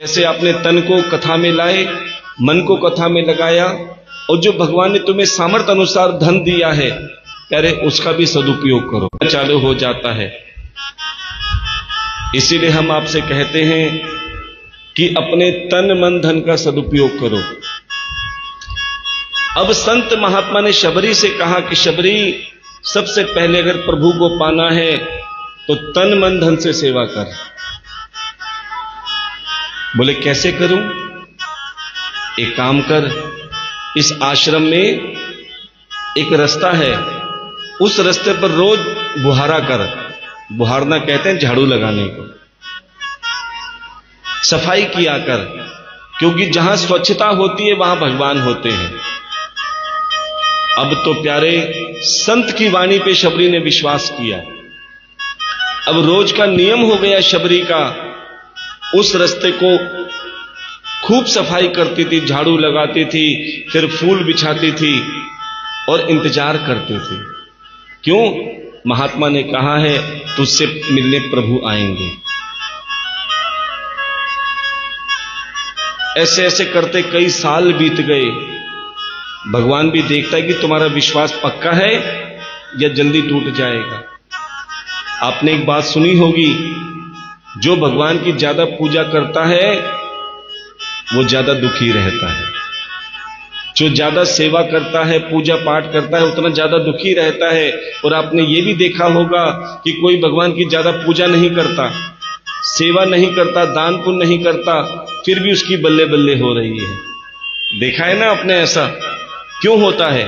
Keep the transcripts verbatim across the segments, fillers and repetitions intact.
जैसे आपने तन को कथा में लाए, मन को कथा में लगाया, और जो भगवान ने तुम्हें सामर्थ्य अनुसार धन दिया है, अरे उसका भी सदुपयोग करो, चालू हो जाता है। इसीलिए हम आपसे कहते हैं कि अपने तन मन धन का सदुपयोग करो। अब संत महात्मा ने शबरी से कहा कि शबरी, सबसे पहले अगर प्रभु को पाना है तो तन मन धन से सेवा कर। बोले कैसे करूं? एक काम कर, इस आश्रम में एक रास्ता है, उस रास्ते पर रोज बुहारा कर। बुहारना कहते हैं झाड़ू लगाने को। सफाई किया कर, क्योंकि जहां स्वच्छता होती है वहां भगवान होते हैं। अब तो प्यारे संत की वाणी पे शबरी ने विश्वास किया। अब रोज का नियम हो गया शबरी का, उस रास्ते को खूब सफाई करती थी, झाड़ू लगाती थी, फिर फूल बिछाती थी और इंतजार करती थी। क्यों? महात्मा ने कहा है तुझसे मिलने प्रभु आएंगे। ऐसे ऐसे करते कई साल बीत गए। भगवान भी देखता है कि तुम्हारा विश्वास पक्का है या जल्दी टूट जाएगा। आपने एक बात सुनी होगी, जो भगवान की ज्यादा पूजा करता है वो ज्यादा दुखी रहता है। जो ज्यादा सेवा करता है, पूजा पाठ करता है, उतना ज्यादा दुखी रहता है। और आपने ये भी देखा होगा कि कोई भगवान की ज्यादा पूजा नहीं करता, सेवा नहीं करता, दान पुण्य नहीं करता, फिर भी उसकी बल्ले बल्ले हो रही है। देखा है ना आपने ऐसा? क्यों होता है?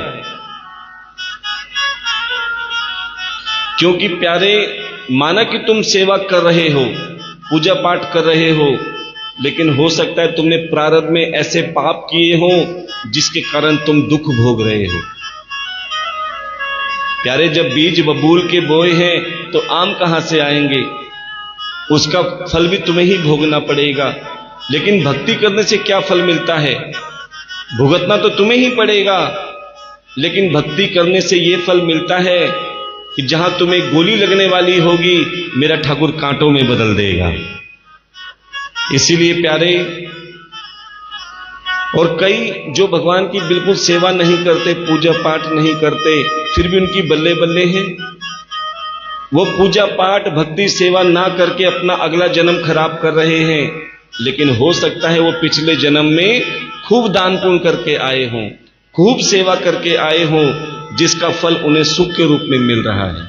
क्योंकि प्यारे, माना कि तुम सेवा कर रहे हो, पूजा पाठ कर रहे हो, लेकिन हो सकता है तुमने प्रारब्ध में ऐसे पाप किए हो जिसके कारण तुम दुख भोग रहे हो। प्यारे, जब बीज बबूल के बोए हैं तो आम कहां से आएंगे? उसका फल भी तुम्हें ही भोगना पड़ेगा। लेकिन भक्ति करने से क्या फल मिलता है? भुगतना तो तुम्हें ही पड़ेगा, लेकिन भक्ति करने से यह फल मिलता है कि जहां तुम्हें गोली लगने वाली होगी, मेरा ठाकुर कांटों में बदल देगा। इसीलिए प्यारे, और कई जो भगवान की बिल्कुल सेवा नहीं करते, पूजा पाठ नहीं करते, फिर भी उनकी बल्ले बल्ले हैं। वो पूजा पाठ भक्ति सेवा ना करके अपना अगला जन्म खराब कर रहे हैं, लेकिन हो सकता है वो पिछले जन्म में खूब दान पुण्य करके आए हों, खूब सेवा करके आए हों, जिसका फल उन्हें सुख के रूप में मिल रहा है।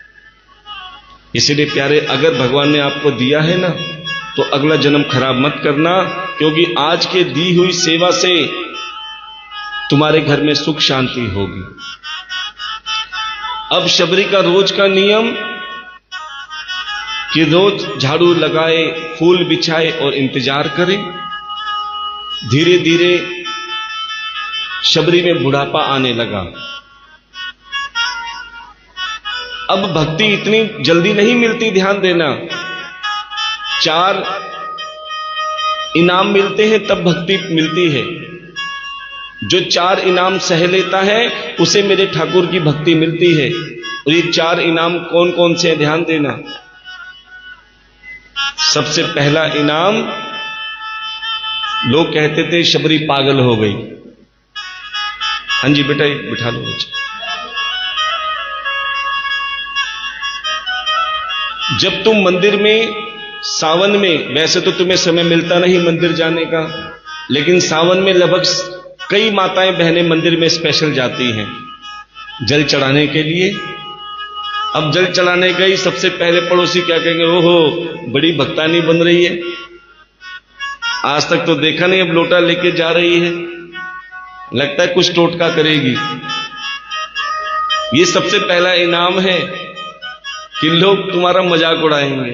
इसलिए प्यारे, अगर भगवान ने आपको दिया है ना, तो अगला जन्म खराब मत करना, क्योंकि आज के दी हुई सेवा से तुम्हारे घर में सुख शांति होगी। अब शबरी का रोज का नियम कि रोज झाड़ू लगाए, फूल बिछाए और इंतजार करे। धीरे धीरे शबरी में बुढ़ापा आने लगा। अब भक्ति इतनी जल्दी नहीं मिलती, ध्यान देना। चार इनाम मिलते हैं तब भक्ति मिलती है। जो चार इनाम सह लेता है उसे मेरे ठाकुर की भक्ति मिलती है। और ये चार इनाम कौन कौन से हैं, ध्यान देना। सबसे पहला इनाम, लोग कहते थे शबरी पागल हो गई। हाँ जी बेटा, बिठा लो बच्चा। जब तुम मंदिर में सावन में, वैसे तो तुम्हें समय मिलता नहीं मंदिर जाने का, लेकिन सावन में लगभग कई माताएं बहनें मंदिर में स्पेशल जाती हैं जल चढ़ाने के लिए। अब जल चढ़ाने गई, सबसे पहले पड़ोसी क्या कहेंगे, ओहो बड़ी भक्तानी बन रही है, आज तक तो देखा नहीं, अब लोटा लेके जा रही है, लगता है कुछ टोटका करेगी। ये सबसे पहला इनाम है कि लोग तुम्हारा मजाक उड़ाएंगे।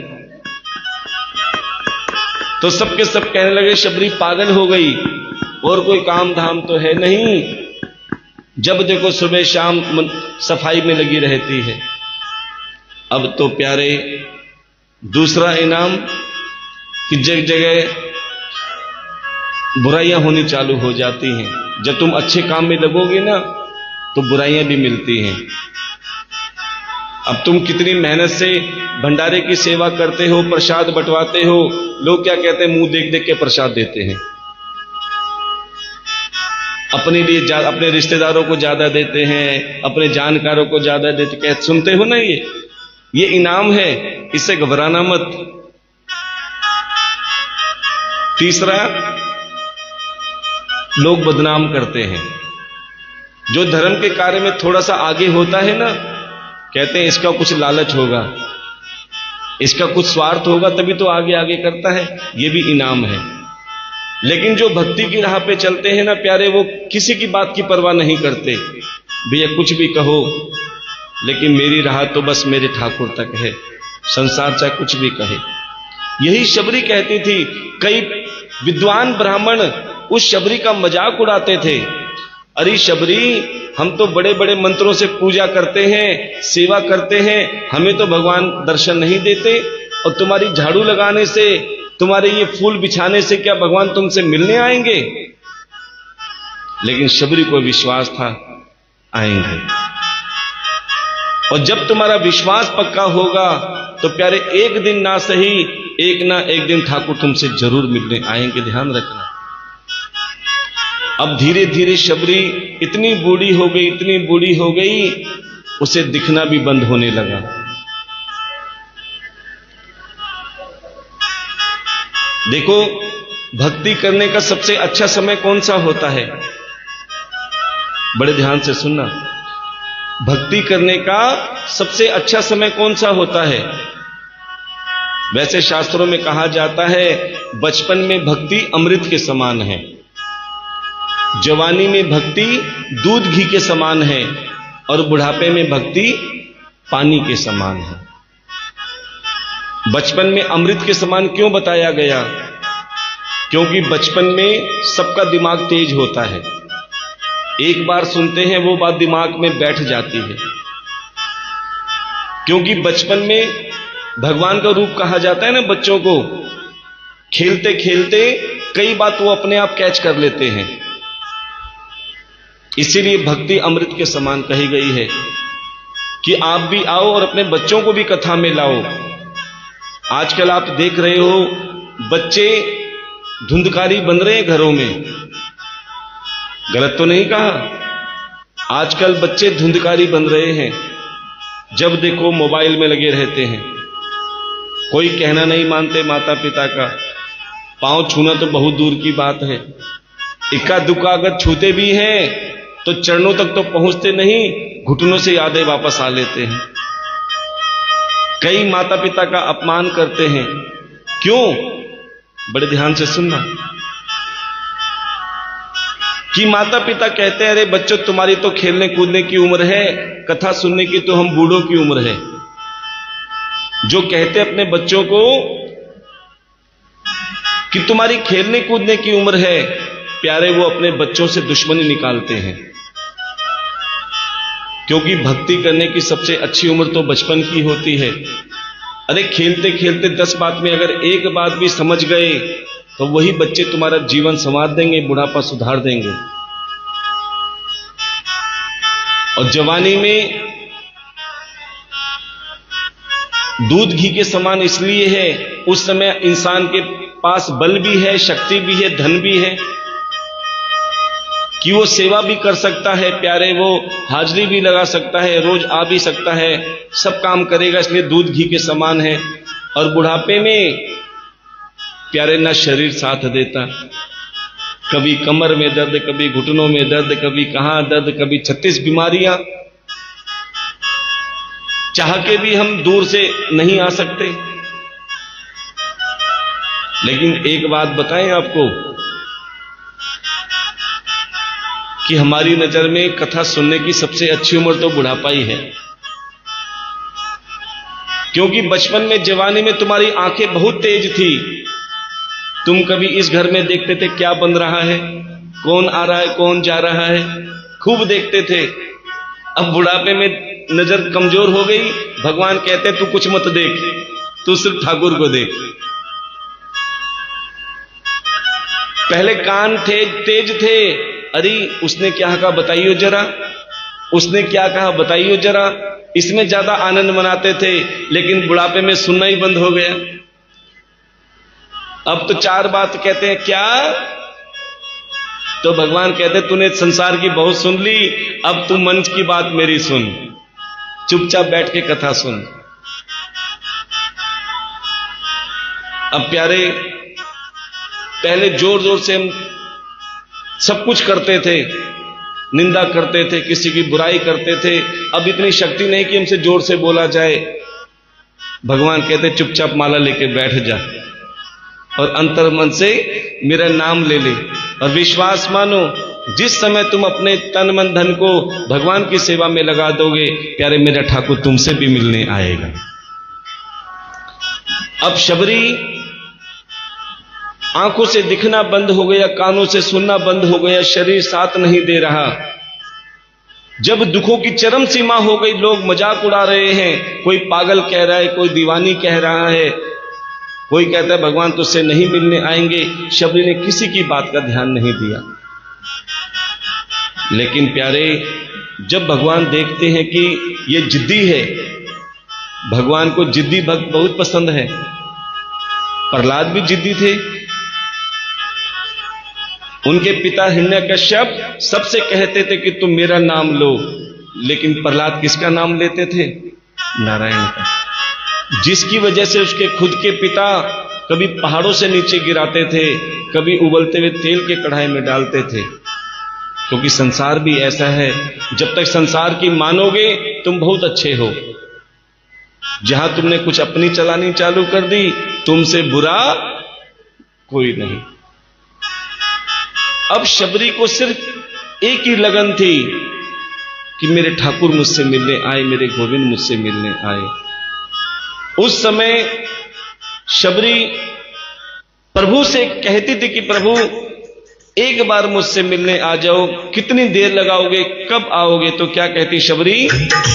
तो सबके सब कहने लगे शबरी पागल हो गई, और कोई काम धाम तो है नहीं, जब देखो सुबह शाम सफाई में लगी रहती है। अब तो प्यारे, दूसरा इनाम कि जगह जगह बुराइयां होनी चालू हो जाती हैं। जब तुम अच्छे काम में लगोगे ना तो बुराइयां भी मिलती हैं। अब तुम कितनी मेहनत से भंडारे की सेवा करते हो, प्रसाद बंटवाते हो, लोग क्या कहते हैं, मुंह देख देख के प्रसाद देते हैं, अपने लिए अपने रिश्तेदारों को ज्यादा देते हैं, अपने जानकारों को ज्यादा देते, कहते सुनते हो ना, ये ये इनाम है, इससे घबराना मत। तीसरा, लोग बदनाम करते हैं। जो धर्म के कार्य में थोड़ा सा आगे होता है ना, कहते हैं इसका कुछ लालच होगा, इसका कुछ स्वार्थ होगा, तभी तो आगे आगे करता है, ये भी इनाम है। लेकिन जो भक्ति की राह पे चलते हैं ना प्यारे, वो किसी की बात की परवाह नहीं करते, भैया कुछ भी कहो, लेकिन मेरी राह तो बस मेरे ठाकुर तक है, संसार चाहे कुछ भी कहे। यही शबरी कहती थी। कई विद्वान ब्राह्मण उस शबरी का मजाक उड़ाते थे, अरे शबरी, हम तो बड़े बड़े मंत्रों से पूजा करते हैं, सेवा करते हैं, हमें तो भगवान दर्शन नहीं देते, और तुम्हारी झाड़ू लगाने से, तुम्हारे ये फूल बिछाने से क्या भगवान तुमसे मिलने आएंगे? लेकिन शबरी को विश्वास था आएंगे, और जब तुम्हारा विश्वास पक्का होगा तो प्यारे एक दिन ना सही, एक ना एक दिन ठाकुर तुमसे जरूर मिलने आएंगे, ध्यान रखना। अब धीरे धीरे शबरी इतनी बूढ़ी हो गई, इतनी बूढ़ी हो गई, उसे दिखना भी बंद होने लगा। देखो, भक्ति करने का सबसे अच्छा समय कौन सा होता है? बड़े ध्यान से सुनना, भक्ति करने का सबसे अच्छा समय कौन सा होता है? वैसे शास्त्रों में कहा जाता है, बचपन में भक्ति अमृत के समान है, जवानी में भक्ति दूध घी के समान है, और बुढ़ापे में भक्ति पानी के समान है। बचपन में अमृत के समान क्यों बताया गया? क्योंकि बचपन में सबका दिमाग तेज होता है, एक बार सुनते हैं वो बात दिमाग में बैठ जाती है। क्योंकि बचपन में भगवान का रूप कहा जाता है ना बच्चों को, खेलते खेलते कई बात वो अपने आप कैच कर लेते हैं, इसीलिए भक्ति अमृत के समान कही गई है कि आप भी आओ और अपने बच्चों को भी कथा में लाओ। आजकल आप देख रहे हो बच्चे धुंधकारी बन रहे हैं घरों में, गलत तो नहीं कहा, आजकल बच्चे धुंधकारी बन रहे हैं, जब देखो मोबाइल में लगे रहते हैं, कोई कहना नहीं मानते माता पिता का, पांव छूना तो बहुत दूर की बात है, इक्का दुक्का अगर छूते भी हैं तो चरणों तक तो पहुंचते नहीं, घुटनों से यादें वापस आ लेते हैं। कई माता पिता का अपमान करते हैं, क्यों? बड़े ध्यान से सुनना, कि माता पिता कहते हैं अरे बच्चों तुम्हारी तो खेलने कूदने की उम्र है, कथा सुनने की तो हम बूढ़ों की उम्र है। जो कहते अपने बच्चों को कि तुम्हारी खेलने कूदने की उम्र है, प्यारे वो अपने बच्चों से दुश्मनी निकालते हैं, क्योंकि भक्ति करने की सबसे अच्छी उम्र तो बचपन की होती है। अरे खेलते खेलते दस बात में अगर एक बात भी समझ गए तो वही बच्चे तुम्हारा जीवन संवार देंगे, बुढ़ापा सुधार देंगे। और जवानी में दूध घी के समान इसलिए है, उस समय इंसान के पास बल भी है, शक्ति भी है, धन भी है कि वो सेवा भी कर सकता है, प्यारे वो हाजिरी भी लगा सकता है, रोज आ भी सकता है, सब काम करेगा, इसलिए दूध घी के समान है। और बुढ़ापे में प्यारे ना शरीर साथ देता, कभी कमर में दर्द, कभी घुटनों में दर्द, कभी कहां दर्द, कभी छत्तीस बीमारियां, चाह के भी हम दूर से नहीं आ सकते। लेकिन एक बात बताएं आपको कि हमारी नजर में कथा सुनने की सबसे अच्छी उम्र तो बुढ़ापा ही है, क्योंकि बचपन में जवानी में तुम्हारी आंखें बहुत तेज थी, तुम कभी इस घर में देखते थे क्या बन रहा है, कौन आ रहा है, कौन जा रहा है, खूब देखते थे। अब बुढ़ापे में नजर कमजोर हो गई, भगवान कहते तू कुछ मत देख, तू सिर्फ ठाकुर को देख। पहले कान थे तेज थे, अरे उसने क्या कहा बताइयो जरा, उसने क्या कहा बताइयो जरा, इसमें ज्यादा आनंद मनाते थे, लेकिन बुढ़ापे में सुनना ही बंद हो गया। अब तो चार बात कहते हैं क्या, तो भगवान कहते तूने संसार की बहुत सुन ली, अब तू मन की बात मेरी सुन, चुपचाप बैठ के कथा सुन। अब प्यारे, पहले जोर जोर से हम सब कुछ करते थे, निंदा करते थे, किसी की बुराई करते थे। अब इतनी शक्ति नहीं कि हमसे जोर से बोला जाए। भगवान कहते चुपचाप माला लेके बैठ जा और अंतर मन से मेरा नाम ले ले, और विश्वास मानो जिस समय तुम अपने तन मन धन को भगवान की सेवा में लगा दोगे, प्यारे मेरा ठाकुर तुमसे भी मिलने आएगा। अब शबरी आंखों से दिखना बंद हो गया, कानों से सुनना बंद हो गया, शरीर साथ नहीं दे रहा। जब दुखों की चरम सीमा हो गई, लोग मजाक उड़ा रहे हैं, कोई पागल कह रहा है, कोई दीवानी कह रहा है, कोई कहता है भगवान तुझसे नहीं मिलने आएंगे, शबरी ने किसी की बात का ध्यान नहीं दिया। लेकिन प्यारे, जब भगवान देखते हैं कि ये जिद्दी है, भगवान को जिद्दी भक्त बहुत पसंद है। प्रहलाद भी जिद्दी थे। उनके पिता हिरण्यकश्यप सबसे कहते थे कि तुम मेरा नाम लो, लेकिन प्रहलाद किसका नाम लेते थे? नारायण का, जिसकी वजह से उसके खुद के पिता कभी पहाड़ों से नीचे गिराते थे, कभी उबलते हुए तेल के कढ़ाई में डालते थे। क्योंकि संसार भी ऐसा है, जब तक संसार की मानोगे तुम बहुत अच्छे हो, जहां तुमने कुछ अपनी चलानी चालू कर दी, तुमसे बुरा कोई नहीं। अब शबरी को सिर्फ एक ही लगन थी कि मेरे ठाकुर मुझसे मिलने आए, मेरे गोविंद मुझसे मिलने आए। उस समय शबरी प्रभु से कहती थी कि प्रभु एक बार मुझसे मिलने आ जाओ, कितनी देर लगाओगे, कब आओगे? तो क्या कहती शबरी?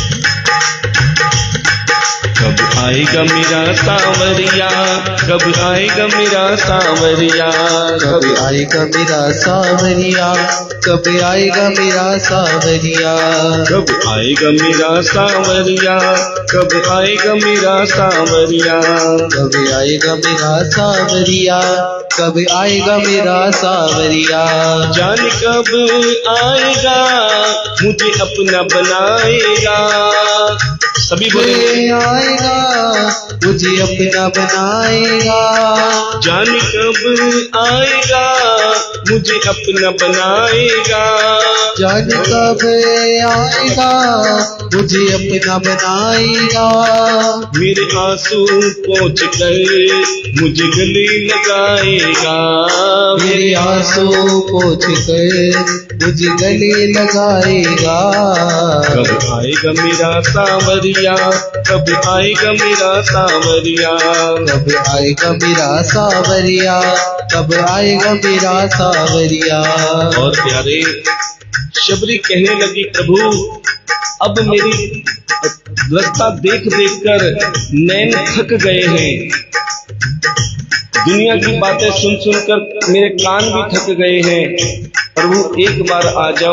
कब आएगा मेरा सांवरिया, कब आएगा मेरा सांवरिया, कब आएगा मेरा सांवरिया, कब आएगा मेरा सांवरिया, कब आएगा मेरा सांवरिया, कब आएगा मेरा सांवरिया, कब आएगा मेरा सांवरिया, कब आएगा मेरा सांवरिया। जान कब आएगा मुझे अपना बनाएगा। सभी बोले आएगा मुझे अपना बनाएगा। जान कब आएगा मुझे अपना बनाएगा। जान कब आएगा मुझे अपना बनाएगा। मेरे आंसू पोंछ कर मुझे गले लगाएगा। मेरे आंसू पोंछ कर मुझे गले लगाएगा। कब आएगा मेरा सांवरिया, कब आएगा मेरा सांवरिया, कब आएगा मेरा सांवरिया, कब आएगा मेरा सांवरिया। और प्यारे, शबरी कहने लगी प्रभु अब मेरी रास्ता देख देख कर नैन थक गए हैं, दुनिया की बातें सुन सुनकर मेरे कान भी थक गए हैं। प्रभु एक बार आ जाओ,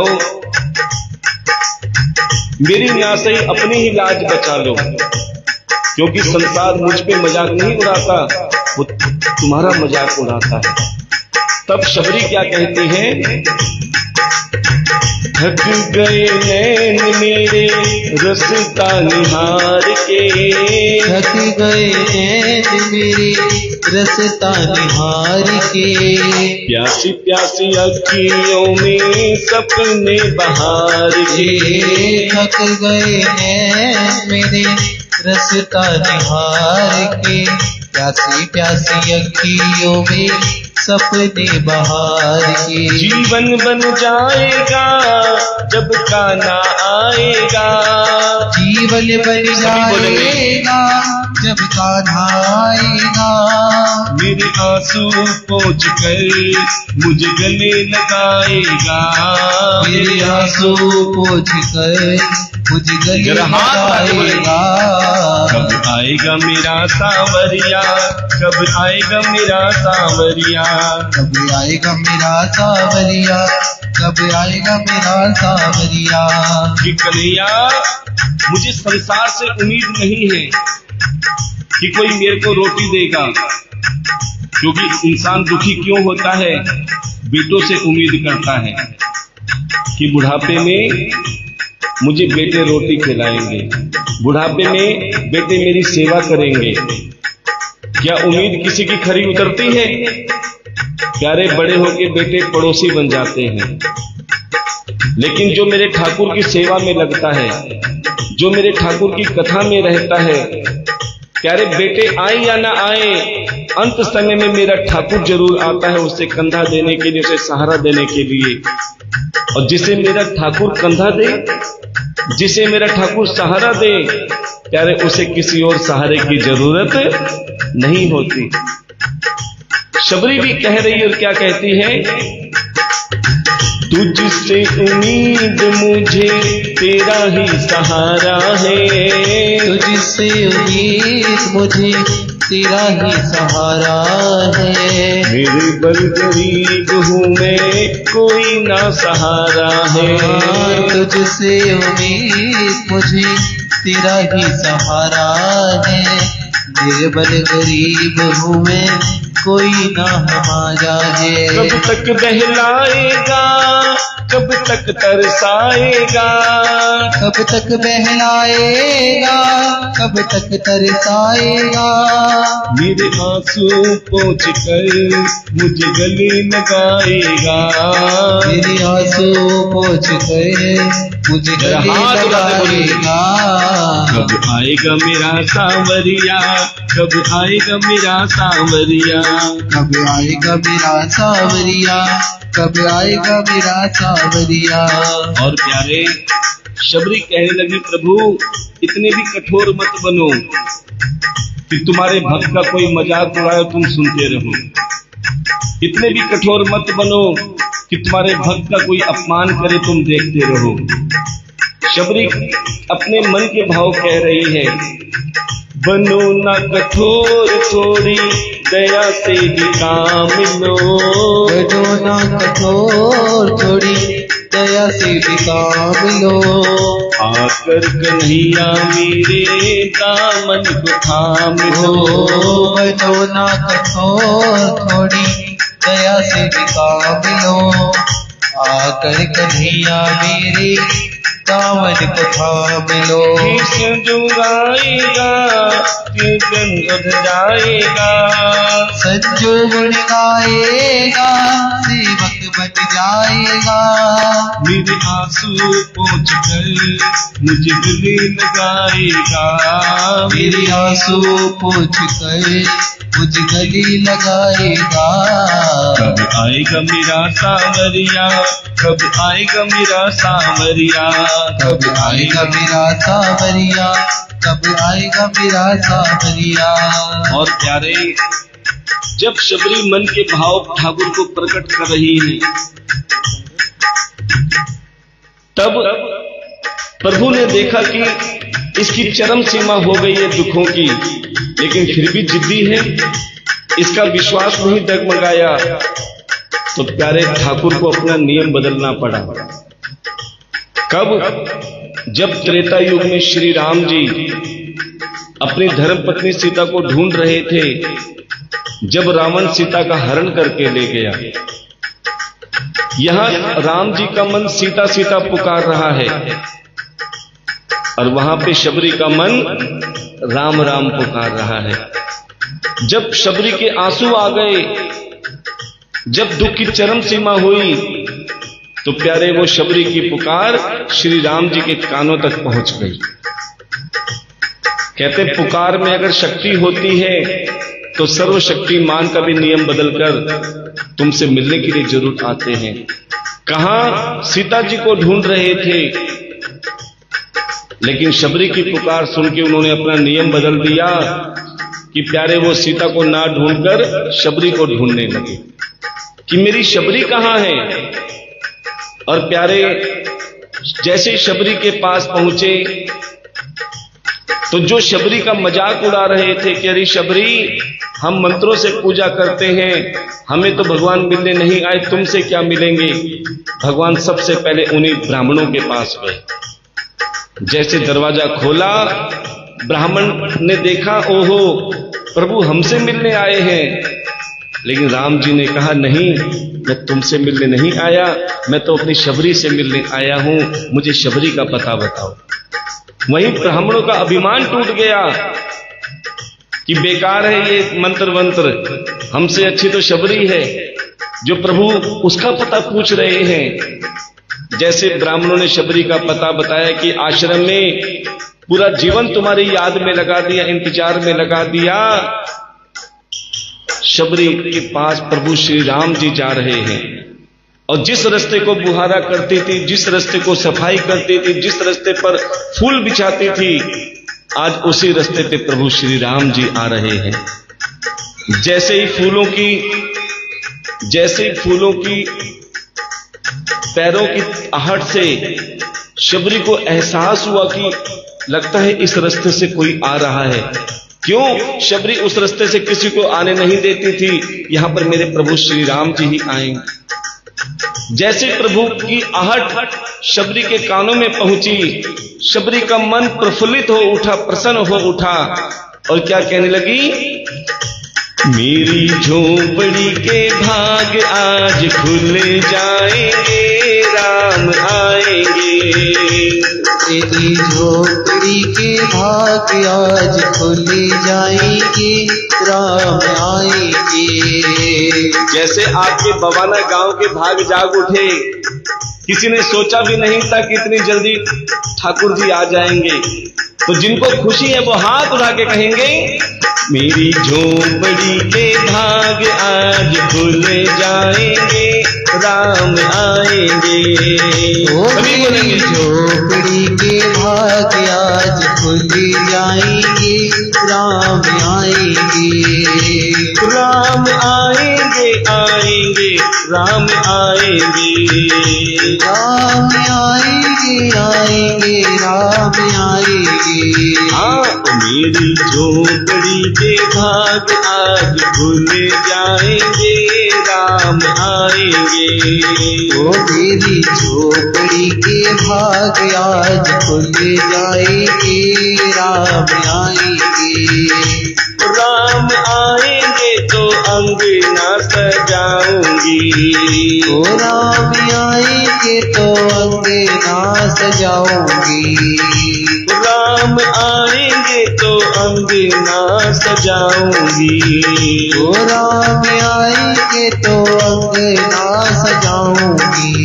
मेरी ना सही अपनी ही लाज बचा लो, क्योंकि संसार मुझ पे मजाक नहीं उड़ाता, वो तुम्हारा मजाक उड़ाता है। तब शबरी क्या कहती है? थक गए नैन मेरे रसता निहार के, थक गए नैन मेरे रसता निहार के। प्यासी प्यासी अखियों में सपने बहार के। थक गए नैन मेरे रसता निहार के। प्यासी प्यासी अखियों में सपने बहार के। जीवन बन जाएगा जब कान्हा आएगा। जीवन बन जाएगा जब कान्हा आएगा। मेरे आंसू पोंछ कर मुझे गले लगाएगा। मेरे आंसू पोंछ कर मुझे गले लगाएगा। कब आएगा मेरा सांवरिया, कब आएगा मेरा सांवरिया, कब आएगा मेरा सांवरिया, कब आएगा मेरा सावरिया। कि कन्हैया मुझे संसार से उम्मीद नहीं है कि कोई मेरे को रोटी देगा, क्योंकि इंसान दुखी क्यों होता है? बेटों से उम्मीद करता है कि बुढ़ापे में मुझे बेटे रोटी खिलाएंगे, बुढ़ापे में बेटे मेरी सेवा करेंगे। क्या उम्मीद किसी की खरी उतरती है? प्यारे बड़े होके बेटे पड़ोसी बन जाते हैं। लेकिन जो मेरे ठाकुर की सेवा में लगता है, जो मेरे ठाकुर की कथा में रहता है, प्यारे बेटे आए या ना आए, अंत समय में मेरा ठाकुर जरूर आता है उसे कंधा देने के लिए, उसे सहारा देने के लिए। और जिसे मेरा ठाकुर कंधा दे, जिसे मेरा ठाकुर सहारा दे, प्यारे उसे किसी और सहारे की जरूरत नहीं होती। शबरी भी कह रही है, और क्या कहती है? तुझसे उम्मीद मुझे तेरा ही सहारा है, तुझसे उम्मीद मुझे तेरा ही सहारा है। मेरे बल गरीब हूँ मैं, कोई ना सहारा है। तुझसे उम्मीद मुझे तेरा ही सहारा है। मेरे बल गरीब हूँ मैं, कोई ना हमारा है। कब तक बहलाएगा, कब तक तरसाएगा, कब तक बहलाएगा, कब तक तरसाएगा। मेरे आंसू पोंछ कर मुझे गले लगाएगा, मेरे आंसू पोंछ कर मुझे गले लगाएगा। कब आएगा मेरा सांवरिया, कब आएगा मेरा सांवरिया, कब आएगा मेरा सांवरिया, कब आएगा मेरा सांवरिया। और प्यारे शबरी कहने लगी, प्रभु इतने भी कठोर मत बनो कि तुम्हारे भक्त का कोई मजाक उड़ाए तुम सुनते रहो। इतने भी कठोर मत बनो कि तुम्हारे भक्त का कोई अपमान करे तुम देखते रहो। शबरी अपने मन के भाव कह रही है, बनो ना कठोर थोड़ी दया से भी काम लो, बनो ना कठोर थोड़ी दया से भी काम लो। आकर कन्हैया मेरे दामन को थाम लो, बनो ना कठोर थोड़ी दया से भी काम लो। आकर कन्हैया मेरे दामन को थाम लो। कृष्ण जुगाएगा कीर्तन उठ जाएगा, संजो गुण गाएगा सेवक बन जाएगा। मेरे आंसू पोंछ कर मुझे गले लगाएगा, मेरे आंसू पोंछ कर मुझे गले लगाएगा। कब आएगा मेरा सांवरिया, कब आएगा मेरा सांवरिया, कब आएगा मेरा सांवरिया, कब आएगा मेरा सांवरिया। और प्यारे जब शबरी मन के भाव ठाकुर को प्रकट कर रही है, तब प्रभु ने देखा कि इसकी चरम सीमा हो गई है दुखों की, लेकिन फिर भी जिद्दी है, इसका विश्वास नहीं डगमगाया। तो प्यारे ठाकुर को अपना नियम बदलना पड़ा। कब? जब त्रेता युग में श्री राम जी अपनी धर्म पत्नी सीता को ढूंढ रहे थे, जब रावण सीता का हरण करके ले गया। यहां राम जी का मन सीता सीता पुकार रहा है, और वहां पे शबरी का मन राम राम पुकार रहा है। जब शबरी के आंसू आ गए, जब दुख की चरम सीमा हुई, तो प्यारे वो शबरी की पुकार श्री राम जी के कानों तक पहुंच गई। कहते पुकार में अगर शक्ति होती है तो सर्वशक्तिमान का भी नियम बदलकर तुमसे मिलने के लिए जरूर आते हैं। कहां सीता जी को ढूंढ रहे थे, लेकिन शबरी की पुकार सुन के उन्होंने अपना नियम बदल दिया कि प्यारे वो सीता को ना ढूंढकर शबरी को ढूंढने लगे कि मेरी शबरी कहां है। और प्यारे जैसे शबरी के पास पहुंचे तो जो शबरी का मजाक उड़ा रहे थे कि अरे शबरी हम मंत्रों से पूजा करते हैं, हमें तो भगवान मिलने नहीं आए, तुमसे क्या मिलेंगे। भगवान सबसे पहले उन्हीं ब्राह्मणों के पास गए। जैसे दरवाजा खोला, ब्राह्मण ने देखा, ओहो प्रभु हमसे मिलने आए हैं। लेकिन राम जी ने कहा, नहीं, मैं तुमसे मिलने नहीं आया, मैं तो अपनी शबरी से मिलने आया हूं, मुझे शबरी का पता बताओ। वहीं ब्राह्मणों का अभिमान टूट गया कि बेकार है ये मंत्र वंत्र, हमसे अच्छी तो शबरी है जो प्रभु उसका पता पूछ रहे हैं। जैसे ब्राह्मणों ने शबरी का पता बताया कि आश्रम में पूरा जीवन तुम्हारी याद में लगा दिया, इंतजार में लगा दिया, शबरी के पास प्रभु श्री राम जी जा रहे हैं। और जिस रास्ते को बुहारा करती थी, जिस रास्ते को सफाई करती थी, जिस रास्ते पर फूल बिछाती थी, आज उसी रास्ते पे प्रभु श्री राम जी आ रहे हैं। जैसे ही फूलों की जैसे ही फूलों की पैरों की आहट से शबरी को एहसास हुआ कि लगता है इस रास्ते से कोई आ रहा है। क्यों? शबरी उस रास्ते से किसी को आने नहीं देती थी, यहां पर मेरे प्रभु श्री राम जी ही आएंगे। जैसे प्रभु की आहट शबरी के कानों में पहुंची, शबरी का मन प्रफुल्लित हो उठा, प्रसन्न हो उठा और क्या कहने लगी, मेरी झोपड़ी के भाग आज खुल जाएंगे, राम आएंगे। मेरी झोपड़ी के भाग आज खुल जाएंगे, राम आएंगे। जैसे आपके बवाना गांव के भाग जाग उठे, किसी ने सोचा भी नहीं था कि इतनी जल्दी ठाकुर जी आ जाएंगे। तो जिनको खुशी है वो हाथ उठा के कहेंगे, मेरी झोपड़ी के भाग आज खुल जाएंगे, राम आएंगे। ओ मेरी झोपड़ी के भाग आज खुल जाएंगे, राम आएंगे। राम आएंगे, आएंगे, राम आएंगे। राम आएंगे, आएंगे, राम आएंगे। हाँ, तो मेरी झोपड़ी के भाग आज खुल जाएंगे, राम आएंगे। ओ मेरी झोपड़ी के भाग आज खुल जाएंगे, राम आएंगे। राम आएंगे तो अंगना सजाऊंगी, ओ राम आएंगे तो अंगना सजाऊंगी। राम आएंगे तो अंगना सजाऊंगी। ओ राम आएंगे तो अंगना सजाऊंगी।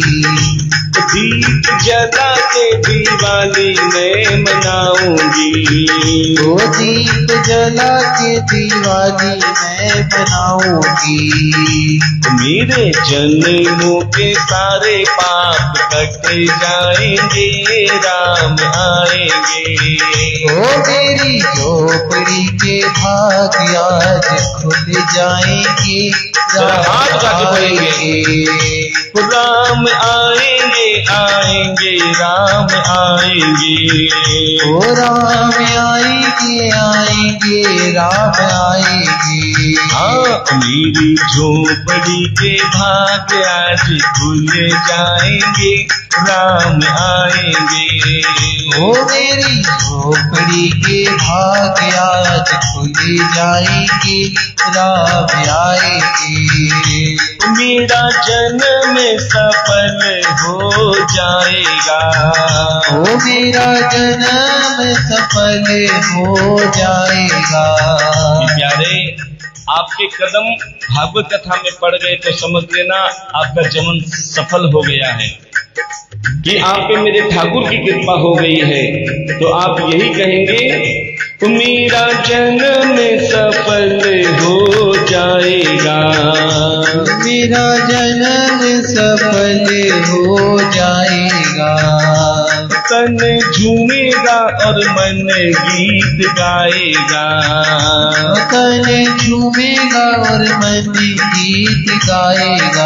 दीप जला के दिवाली मैं मनाऊंगी, ओ दीप जला के दिवाली मैं बनाऊंगी। मेरे जन्मों के सारे पाप कट जाएंगे, राम आएंगे। ओ मेरी झोपड़ी के भाग आज खुल जाएंगे, राम आएंगे। राम आएंगे, आएंगे, राम आएंगे। ओ राम आएंगे, आएंगे, राम आएंगे। हाँ, मेरी झोपड़ी के भाग आज खुल जाएंगे, राम आएंगे। ओ मेरी झोपड़ी के भाग आज खुल जाएंगे, राम आएंगे। मेरा जन्म सफल हो जाएगा, ओ मेरा जन्म सफल हो जाएगा। प्यारे, आपके कदम भागवत कथा में पड़ गए तो समझ लेना आपका जन्म सफल हो गया है, कि आप पे मेरे ठाकुर की कृपा हो गई है। तो आप यही कहेंगे, मेरा जन्म सफल हो जाएगा, मेरा जन्म सफल हो जाएगा। तन झूमेगा और मन गीत गाएगा, तन झूमेगा और मन गीत गाएगा।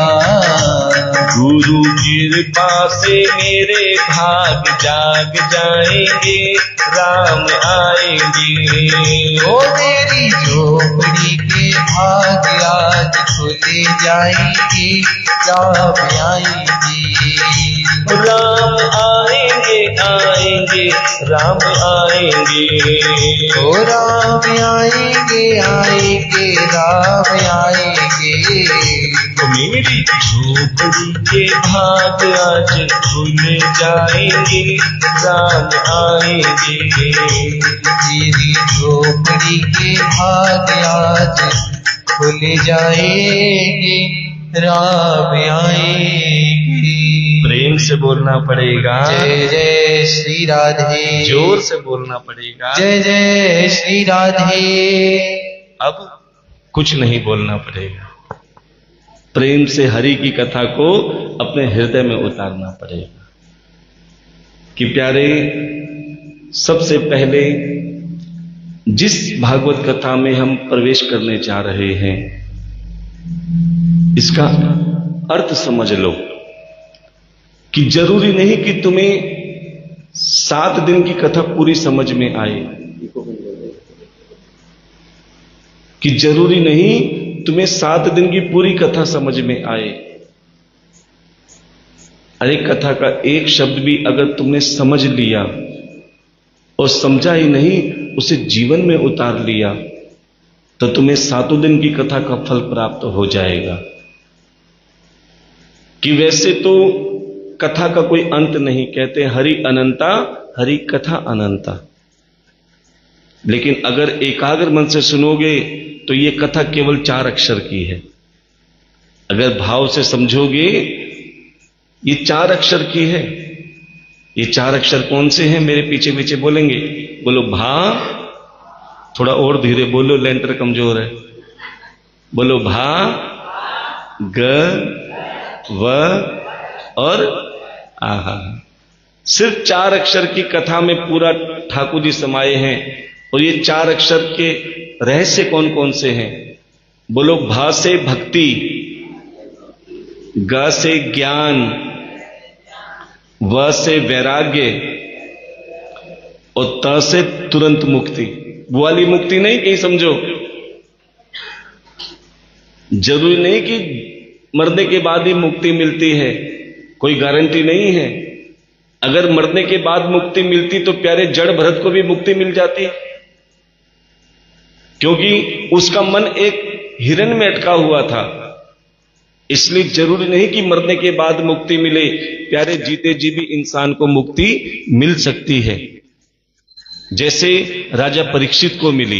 गुरु कृपा से मेरे भाग जाग जाएंगे, राम आएंगे। ओ मेरी झोपड़ी के भाग्य आज खुले जाएंगे, राम आएंगे। राम आएंगे आएंगे राम आएंगे, ओ राम आएंगे आएंगे राम आएंगे। मेरी झोपड़ी के भाग आज खुल जाएंगे, राम आएंगे। मेरी झोपड़ी के भाग आज खुल जाएंगे, राम आएंगे। प्रेम से बोलना पड़ेगा, जय जय श्री राधे। जोर से बोलना पड़ेगा, जय जय श्री राधे। अब कुछ नहीं बोलना पड़ेगा, प्रेम से हरि की कथा को अपने हृदय में उतारना पड़ेगा। कि प्यारे, सबसे पहले जिस भागवत कथा में हम प्रवेश करने जा रहे हैं, इसका अर्थ समझ लो कि जरूरी नहीं कि तुम्हें सात दिन की कथा पूरी समझ में आए, कि जरूरी नहीं तुम्हें सात दिन की पूरी कथा समझ में आए। अरे कथा का एक शब्द भी अगर तुमने समझ लिया और समझा ही नहीं, उसे जीवन में उतार लिया, तो तुम्हें सातों दिन की कथा का फल प्राप्त हो जाएगा। कि वैसे तो कथा का कोई अंत नहीं, कहते हरि अनंता, हरि कथा अनंता। लेकिन अगर एकाग्र मन से सुनोगे तो ये कथा केवल चार अक्षर की है। अगर भाव से समझोगे ये चार अक्षर की है। ये चार अक्षर कौन से हैं? मेरे पीछे पीछे बोलेंगे। बोलो भा, थोड़ा और धीरे बोलो, लेंटर कमजोर है। बोलो भा, ग, व और आहा। सिर्फ चार अक्षर की कथा में पूरा ठाकुर जी समाये हैं। और ये चार अक्षर के रहस्य कौन कौन से हैं? बोलो भा से भक्ति, ग से ज्ञान, व से वैराग्य और त से तुरंत मुक्ति। वो वाली मुक्ति नहीं, कहीं समझो। जरूरी नहीं कि मरने के बाद ही मुक्ति मिलती है, कोई गारंटी नहीं है। अगर मरने के बाद मुक्ति मिलती तो प्यारे जड़ भरत को भी मुक्ति मिल जाती, क्योंकि उसका मन एक हिरण में अटका हुआ था। इसलिए जरूरी नहीं कि मरने के बाद मुक्ति मिले, प्यारे जीते जी भी इंसान को मुक्ति मिल सकती है। जैसे राजा परीक्षित को मिली।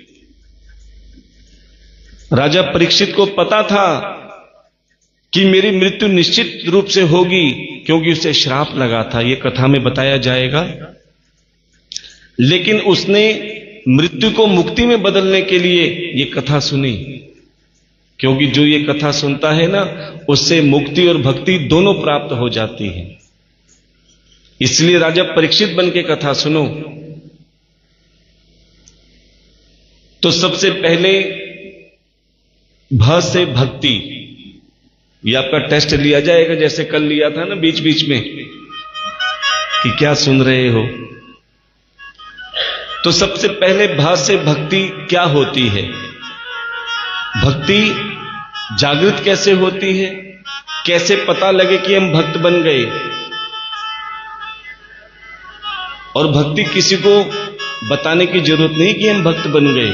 राजा परीक्षित को पता था कि मेरी मृत्यु निश्चित रूप से होगी, क्योंकि उसे श्राप लगा था। यह कथा में बताया जाएगा। लेकिन उसने मृत्यु को मुक्ति में बदलने के लिए यह कथा सुनी, क्योंकि जो ये कथा सुनता है ना, उससे मुक्ति और भक्ति दोनों प्राप्त हो जाती है। इसलिए राजा परीक्षित बन के कथा सुनो। तो सबसे पहले भ से भक्ति, ये आपका टेस्ट लिया जाएगा, जैसे कल लिया था ना बीच बीच में, कि क्या सुन रहे हो। तो सबसे पहले भ से भक्ति क्या होती है? भक्ति जागृत कैसे होती है? कैसे पता लगे कि हम भक्त बन गए? और भक्ति किसी को बताने की जरूरत नहीं कि हम भक्त बन गए।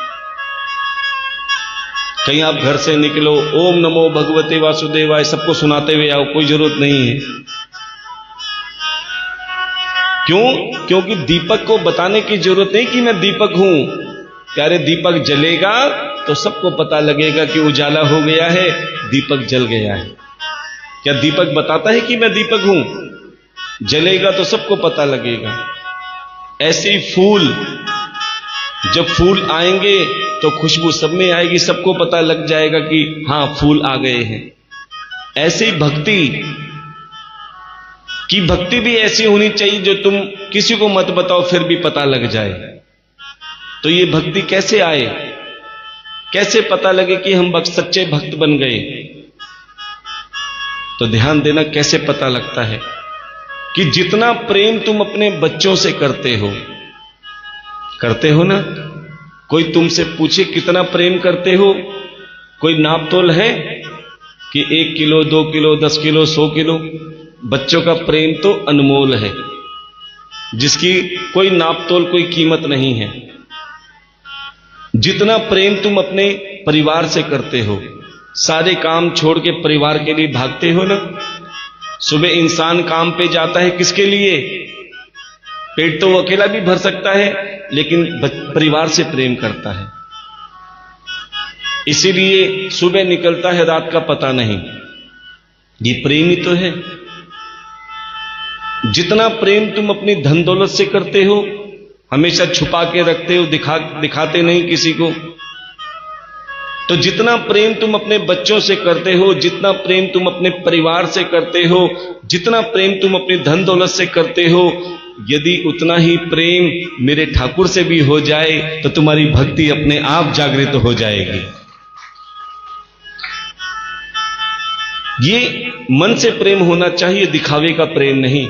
कहीं आप घर से निकलो, ओम नमो भगवते वासुदेवाय सबको सुनाते हुए आओ, कोई जरूरत नहीं है। क्यों? क्योंकि दीपक को बताने की जरूरत नहीं कि मैं दीपक हूं। प्यारे दीपक जलेगा तो सबको पता लगेगा कि उजाला हो गया है, दीपक जल गया है। क्या दीपक बताता है कि मैं दीपक हूं? जलेगा तो सबको पता लगेगा। ऐसे ही फूल, जब फूल आएंगे तो खुशबू सब में आएगी, सबको पता लग जाएगा कि हां फूल आ गए हैं। ऐसे ही भक्ति की भक्ति भी ऐसी होनी चाहिए जो तुम किसी को मत बताओ फिर भी पता लग जाए। तो ये भक्ति कैसे आए? कैसे पता लगे कि हम भक्त सच्चे भक्त बन गए? तो ध्यान देना, कैसे पता लगता है कि जितना प्रेम तुम अपने बच्चों से करते हो, करते हो ना, कोई तुमसे पूछे कितना प्रेम करते हो, कोई नाप तोल है कि एक किलो, दो किलो, दस किलो, सौ किलो? बच्चों का प्रेम तो अनमोल है, जिसकी कोई नाप तोल, कोई कीमत नहीं है। जितना प्रेम तुम अपने परिवार से करते हो, सारे काम छोड़ के परिवार के लिए भागते हो ना। सुबह इंसान काम पे जाता है किसके लिए? पेट तो वो अकेला भी भर सकता है, लेकिन परिवार से प्रेम करता है। इसीलिए सुबह निकलता है, रात का पता नहीं। ये प्रेम ही तो है। जितना प्रेम तुम अपनी धन दौलत से करते हो, हमेशा छुपा के रखते हो, दिखा दिखाते नहीं किसी को। तो जितना प्रेम तुम अपने बच्चों से करते हो, जितना प्रेम तुम अपने परिवार से करते हो, जितना प्रेम तुम अपनी धन दौलत से करते हो, यदि उतना ही प्रेम मेरे ठाकुर से भी हो जाए तो तुम्हारी भक्ति अपने आप जागृत हो जाएगी। ये मन से प्रेम होना चाहिए, दिखावे का प्रेम नहीं।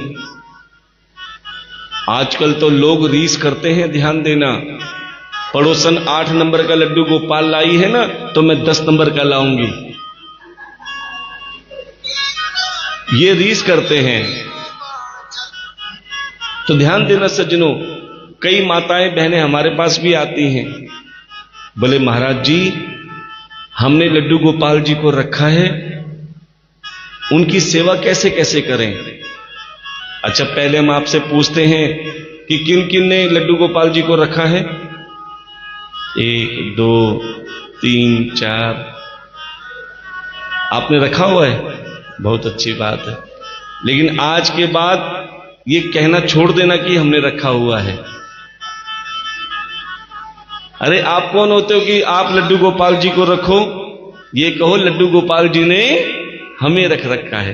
आजकल तो लोग रीस करते हैं, ध्यान देना। पड़ोसन आठ नंबर का लड्डू गोपाल लाई है ना, तो मैं दस नंबर का लाऊंगी, ये रीस करते हैं। तो ध्यान देना सज्जनों, कई माताएं बहनें हमारे पास भी आती हैं, बोले महाराज जी हमने लड्डू गोपाल जी को रखा है, उनकी सेवा कैसे कैसे करें? अच्छा, पहले हम आपसे पूछते हैं कि किन किन ने लड्डू गोपाल जी को रखा है? एक, दो, तीन, चार, आपने रखा हुआ है, बहुत अच्छी बात है। लेकिन आज के बाद ये कहना छोड़ देना कि हमने रखा हुआ है। अरे आप कौन होते हो कि आप लड्डू गोपाल जी को रखो? ये कहो लड्डू गोपाल जी ने हमें रख रखा है।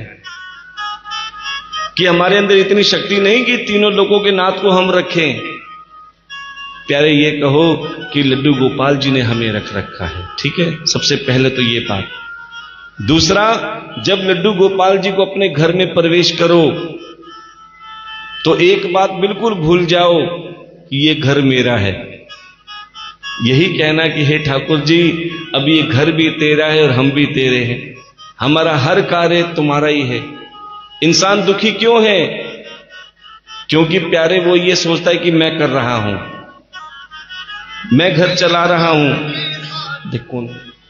कि हमारे अंदर इतनी शक्ति नहीं कि तीनों लोगों के नाथ को हम रखें। प्यारे ये कहो कि लड्डू गोपाल जी ने हमें रख रखा है। ठीक है, सबसे पहले तो ये बात। दूसरा, जब लड्डू गोपाल जी को अपने घर में प्रवेश करो तो एक बात बिल्कुल भूल जाओ कि ये घर मेरा है। यही कहना कि हे ठाकुर जी अब ये घर भी तेरा है और हम भी तेरे हैं, हमारा हर कार्य तुम्हारा ही है। इंसान दुखी क्यों है? क्योंकि प्यारे वो ये सोचता है कि मैं कर रहा हूं, मैं घर चला रहा हूं। देखो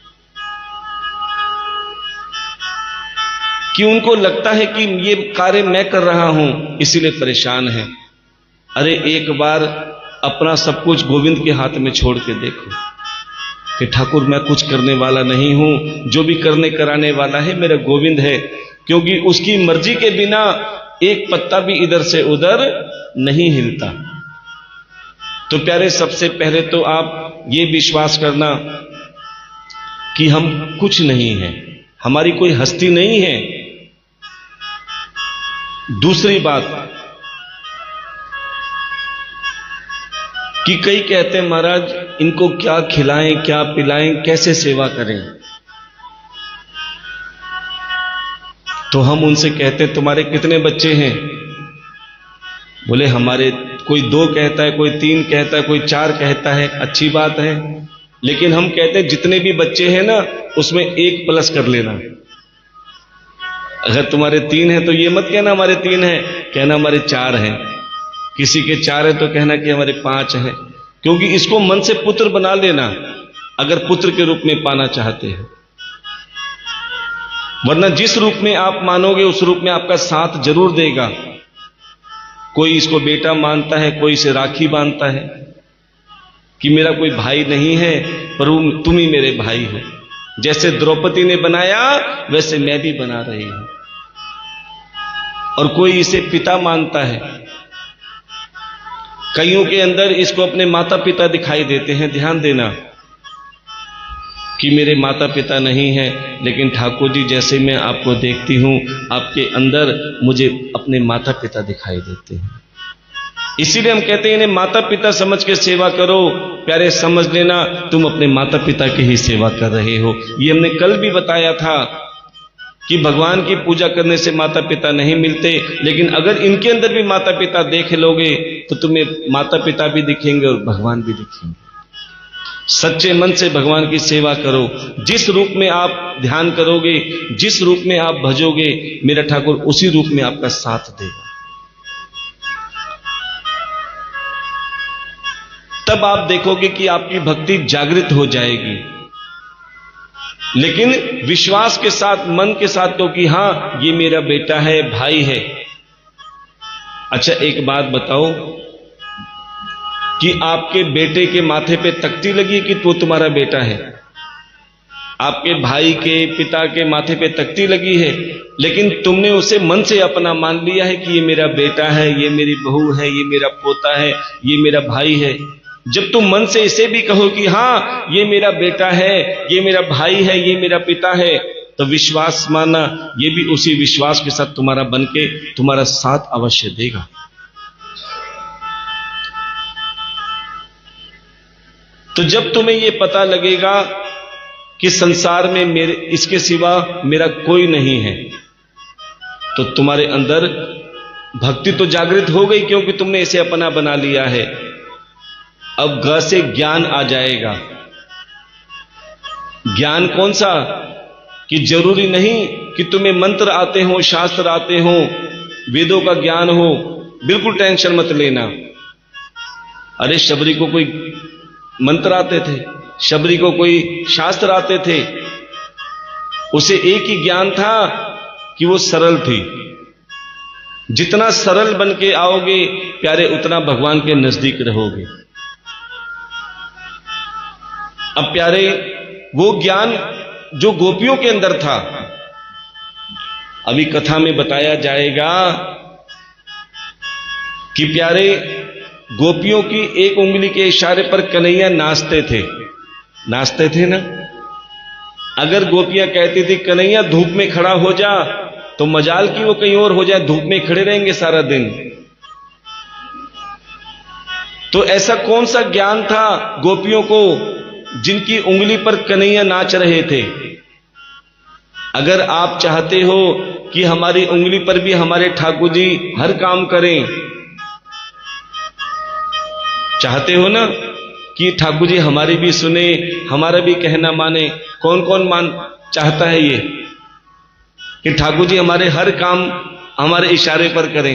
कि उनको लगता है कि ये कार्य मैं कर रहा हूं, इसीलिए परेशान है। अरे एक बार अपना सब कुछ गोविंद के हाथ में छोड़ के देखो कि ठाकुर मैं कुछ करने वाला नहीं हूं, जो भी करने कराने वाला है मेरा गोविंद है। क्योंकि उसकी मर्जी के बिना एक पत्ता भी इधर से उधर नहीं हिलता। तो प्यारे सबसे पहले तो आप ये विश्वास करना कि हम कुछ नहीं हैं, हमारी कोई हस्ती नहीं है। दूसरी बात कि कई कहते हैं महाराज इनको क्या खिलाएं, क्या पिलाएं, कैसे सेवा करें। तो हम उनसे कहते हैं तुम्हारे कितने बच्चे हैं? बोले हमारे कोई दो कहता है, कोई तीन कहता है, कोई चार कहता है। अच्छी बात है, लेकिन हम कहते हैं जितने भी बच्चे हैं ना उसमें एक प्लस कर लेना। अगर तुम्हारे तीन हैं तो ये मत कहना हमारे तीन हैं, कहना हमारे चार हैं। किसी के चार है तो कहना कि हमारे पांच हैं। क्योंकि इसको मन से पुत्र बना लेना अगर पुत्र के रूप में पाना चाहते हैं। वरना जिस रूप में आप मानोगे उस रूप में आपका साथ जरूर देगा। कोई इसको बेटा मानता है, कोई इसे राखी बांधता है कि मेरा कोई भाई नहीं है पर तुम ही मेरे भाई हो। जैसे द्रौपदी ने बनाया वैसे मैं भी बना रही हूं। और कोई इसे पिता मानता है। कईयों के अंदर इसको अपने माता पिता दिखाई देते हैं। ध्यान देना कि मेरे माता पिता नहीं हैं, लेकिन ठाकुर जी जैसे मैं आपको देखती हूं आपके अंदर मुझे अपने माता पिता दिखाई देते हैं। इसीलिए हम कहते हैं इन्हें माता पिता समझ के सेवा करो। प्यारे समझ लेना तुम अपने माता पिता की ही सेवा कर रहे हो। ये हमने कल भी बताया था कि भगवान की पूजा करने से माता पिता नहीं मिलते, लेकिन अगर इनके अंदर भी माता पिता देख लोगे तो तुम्हें माता पिता भी दिखेंगे और भगवान भी दिखेंगे। सच्चे मन से भगवान की सेवा करो। जिस रूप में आप ध्यान करोगे, जिस रूप में आप भजोगे, मेरा ठाकुर उसी रूप में आपका साथ देगा। तब आप देखोगे कि आपकी भक्ति जागृत हो जाएगी, लेकिन विश्वास के साथ, मन के साथ, क्योंकि हां ये मेरा बेटा है, भाई है। अच्छा एक बात बताओ कि आपके बेटे के माथे पे तख्ती लगी कि वो तुम्हारा बेटा है? आपके भाई के, पिता के माथे पे तख्ती लगी है, लेकिन तुमने उसे मन से अपना मान लिया है कि ये मेरा बेटा है, ये मेरी बहू है, ये मेरा पोता है, ये मेरा भाई है। जब तुम मन से इसे भी कहो कि हां ये मेरा बेटा है, ये मेरा भाई है, ये मेरा पिता है, तो विश्वास माना ये भी उसी विश्वास के साथ तुम्हारा बनके तुम्हारा साथ अवश्य देगा। तो जब तुम्हें ये पता लगेगा कि संसार में मेरे इसके सिवा मेरा कोई नहीं है, तो तुम्हारे अंदर भक्ति तो जागृत हो गई, क्योंकि तुमने इसे अपना बना लिया है। अब ग से ज्ञान आ जाएगा। ज्ञान कौन सा? कि जरूरी नहीं कि तुम्हें मंत्र आते हो, शास्त्र आते हो, वेदों का ज्ञान हो, बिल्कुल टेंशन मत लेना। अरे शबरी को कोई मंत्र आते थे, शबरी को कोई शास्त्र आते थे, उसे एक ही ज्ञान था कि वो सरल थी। जितना सरल बन के आओगे प्यारे, उतना भगवान के नजदीक रहोगे। अब प्यारे, वो ज्ञान जो गोपियों के अंदर था, अभी कथा में बताया जाएगा कि प्यारे गोपियों की एक उंगली के इशारे पर कन्हैया नाचते थे। नाचते थे ना। अगर गोपियां कहती थी कन्हैया धूप में खड़ा हो जा, तो मजाल की वो कहीं और हो जाए, धूप में खड़े रहेंगे सारा दिन। तो ऐसा कौन सा ज्ञान था गोपियों को जिनकी उंगली पर कन्हैया नाच रहे थे? अगर आप चाहते हो कि हमारी उंगली पर भी हमारे ठाकुर जी हर काम करें, चाहते हो ना कि ठाकुर जी हमारी भी सुने, हमारा भी कहना माने, कौन कौन मान चाहता है ये कि ठाकुर जी हमारे हर काम हमारे इशारे पर करें?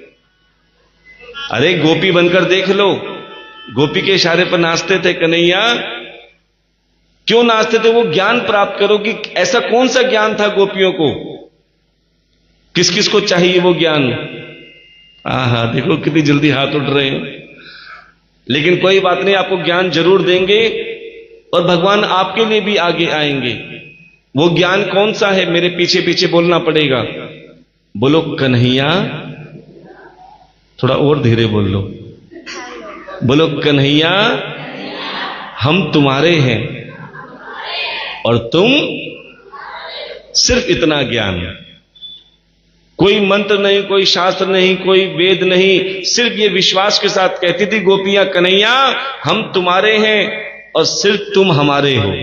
अरे गोपी बनकर देख लो, गोपी के इशारे पर नाचते थे कन्हैया। क्यों नाचते थे? वो ज्ञान प्राप्त करो कि ऐसा कौन सा ज्ञान था गोपियों को, किस किस को चाहिए वो ज्ञान। आहा, देखो कितनी जल्दी हाथ उठ रहे हैं। लेकिन कोई बात नहीं, आपको ज्ञान जरूर देंगे और भगवान आपके लिए भी आगे आएंगे। वो ज्ञान कौन सा है? मेरे पीछे पीछे बोलना पड़ेगा। बोलो कन्हैया, थोड़ा और धीरे बोल लो। बोलो कन्हैया, हम तुम्हारे हैं और तुम, सिर्फ इतना ज्ञान। कोई मंत्र नहीं, कोई शास्त्र नहीं, कोई वेद नहीं, सिर्फ ये विश्वास के साथ कहती थी गोपियां, कन्हैया हम तुम्हारे हैं और सिर्फ तुम हमारे हो।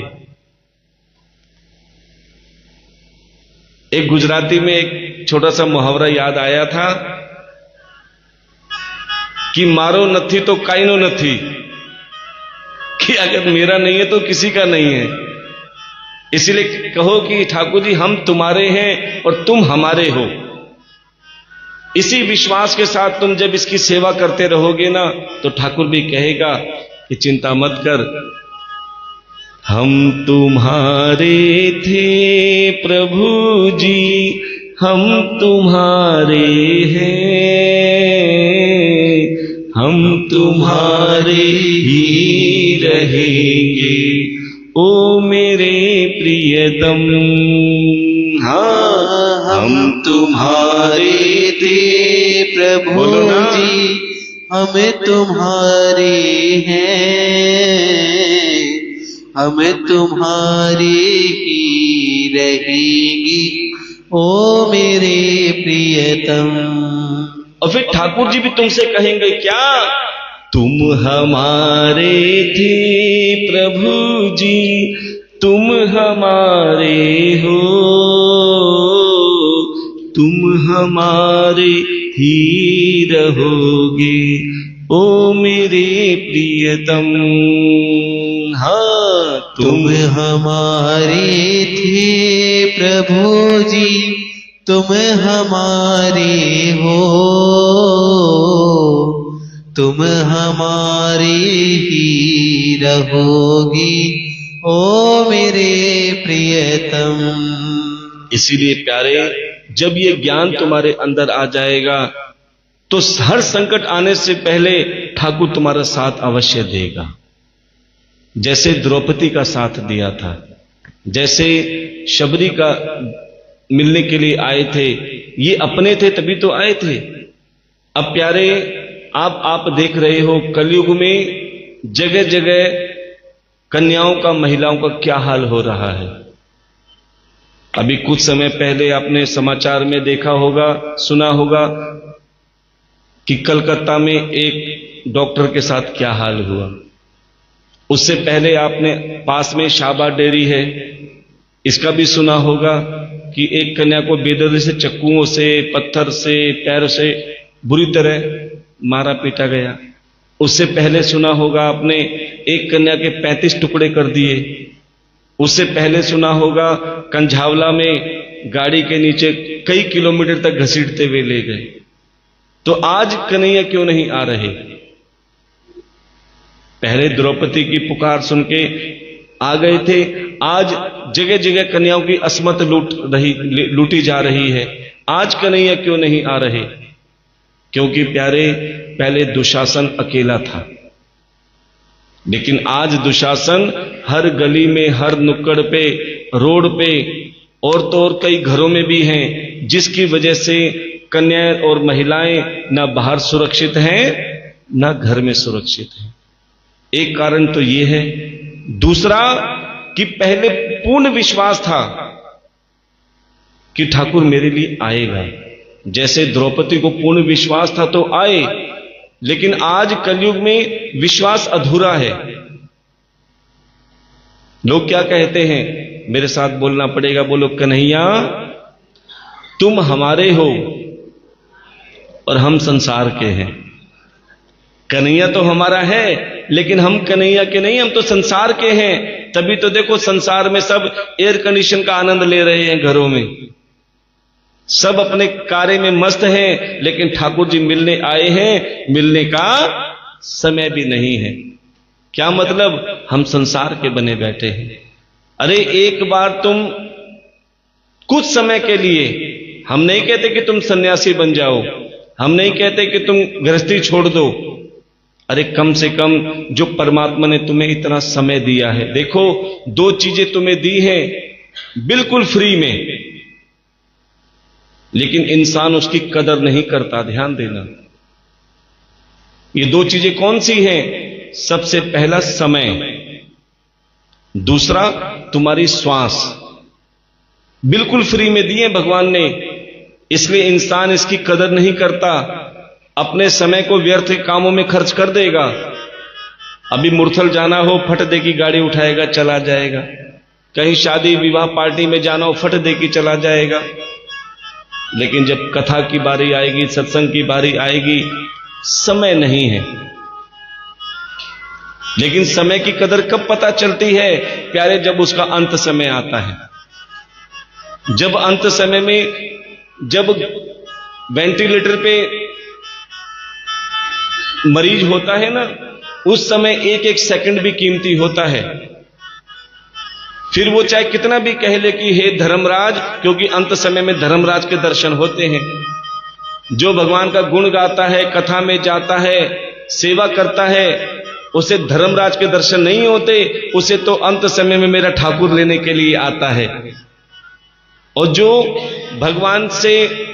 एक गुजराती में एक छोटा सा मुहावरा याद आया था कि मारो नथी तो काइनो नथी, कि अगर मेरा नहीं है तो किसी का नहीं है। इसलिए कहो कि ठाकुर जी हम तुम्हारे हैं और तुम हमारे हो। इसी विश्वास के साथ तुम जब इसकी सेवा करते रहोगे ना, तो ठाकुर भी कहेगा कि चिंता मत कर, हम तुम्हारे थे प्रभु जी, हम तुम्हारे हैं, हम तुम्हारे ही रहेंगे ओ मेरे प्रियतम। हाँ, हम तुम्हारे थे प्रभु जी, हमें तुम्हारे हैं, हमें तुम्हारे ही रहेंगी ओ मेरे प्रियतम। और फिर ठाकुर जी भी तुमसे कहेंगे क्या? तुम हमारे थे प्रभु जी, तुम हमारे हो, तुम हमारे ही रहोगे ओ मेरे प्रियतम। हाँ, तुम हमारे थे प्रभु जी, तुम हमारे हो, तुम हमारे ही रहोगी ओ मेरे प्रियतम। इसीलिए प्यारे, जब ये ज्ञान तुम्हारे अंदर आ जाएगा तो हर संकट आने से पहले ठाकुर तुम्हारा साथ अवश्य देगा। जैसे द्रौपदी का साथ दिया था, जैसे शबरी का मिलने के लिए आए थे, ये अपने थे तभी तो आए थे। अब प्यारे, आप आप देख रहे हो कलयुग में जगह जगह कन्याओं का, महिलाओं का क्या हाल हो रहा है। अभी कुछ समय पहले आपने समाचार में देखा होगा, सुना होगा कि कलकत्ता में एक डॉक्टर के साथ क्या हाल हुआ। उससे पहले आपने पास में शाबा डेयरी है, इसका भी सुना होगा कि एक कन्या को बेदर्दी से चक्कुओं से, पत्थर से, पैर से बुरी तरह मारा पीटा गया। उससे पहले सुना होगा आपने एक कन्या के पैंतीस टुकड़े कर दिए। उससे पहले सुना होगा कंझावला में गाड़ी के नीचे कई किलोमीटर तक घसीटते हुए ले गए। तो आज कन्हैया क्यों नहीं आ रहे? पहले द्रौपदी की पुकार सुन के आ गए थे, आज जगह जगह कन्याओं की अस्मत लूट रही लूटी जा रही है। आज कन्हैया क्यों नहीं आ रहे? क्योंकि प्यारे, पहले दुशासन अकेला था, लेकिन आज दुशासन हर गली में, हर नुक्कड़ पे, रोड पे और तो और कई घरों में भी हैं, जिसकी वजह से कन्याएं और महिलाएं ना बाहर सुरक्षित हैं ना घर में सुरक्षित हैं। एक कारण तो यह है। दूसरा कि पहले पूर्ण विश्वास था कि ठाकुर मेरे लिए आएगा। जैसे द्रौपदी को पूर्ण विश्वास था तो आए, लेकिन आज कलयुग में विश्वास अधूरा है। लोग क्या कहते हैं, मेरे साथ बोलना पड़ेगा, बोलो कन्हैया तुम हमारे हो और हम संसार के हैं। कन्हैया तो हमारा है, लेकिन हम कन्हैया के नहीं, हम तो संसार के हैं। तभी तो देखो संसार में सब एयर कंडीशन का आनंद ले रहे हैं, घरों में सब अपने कार्य में मस्त हैं, लेकिन ठाकुर जी मिलने आए हैं, मिलने का समय भी नहीं है। क्या मतलब? हम संसार के बने बैठे हैं। अरे एक बार तुम कुछ समय के लिए, हम नहीं कहते कि तुम सन्यासी बन जाओ, हम नहीं कहते कि तुम गृहस्थी छोड़ दो, अरे कम से कम जो परमात्मा ने तुम्हें इतना समय दिया है, देखो दो चीजें तुम्हें दी हैं बिल्कुल फ्री में, लेकिन इंसान उसकी कदर नहीं करता। ध्यान देना, ये दो चीजें कौन सी हैं? सबसे पहला समय, दूसरा तुम्हारी श्वास। बिल्कुल फ्री में दिए भगवान ने, इसलिए इंसान इसकी कदर नहीं करता, अपने समय को व्यर्थ कामों में खर्च कर देगा। अभी मुरथल जाना हो, फट दे की गाड़ी उठाएगा, चला जाएगा। कहीं शादी विवाह पार्टी में जाना हो, फट दे की चला जाएगा। लेकिन जब कथा की बारी आएगी, सत्संग की बारी आएगी, समय नहीं है। लेकिन समय की कदर कब पता चलती है प्यारे? जब उसका अंत समय आता है। जब अंत समय में, जब वेंटिलेटर पे मरीज होता है ना, उस समय एक एक सेकंड भी कीमती होता है। फिर वो चाहे कितना भी कह ले कि हे धर्मराज, क्योंकि अंत समय में धर्मराज के दर्शन होते हैं। जो भगवान का गुण गाता है, कथा में जाता है, सेवा करता है, उसे धर्मराज के दर्शन नहीं होते, उसे तो अंत समय में मेरा ठाकुर लेने के लिए आता है। और जो भगवान से